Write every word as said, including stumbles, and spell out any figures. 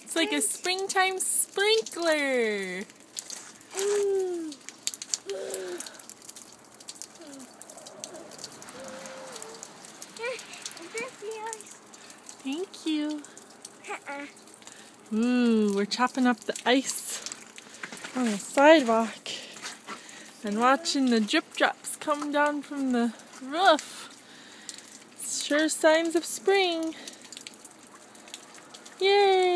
It's like a springtime sprinkler. Ooh. Thank you. Uh-uh. Ooh, we're chopping up the ice on the sidewalk and watching the drip drops come down from the roof. Sure signs of spring. Yay!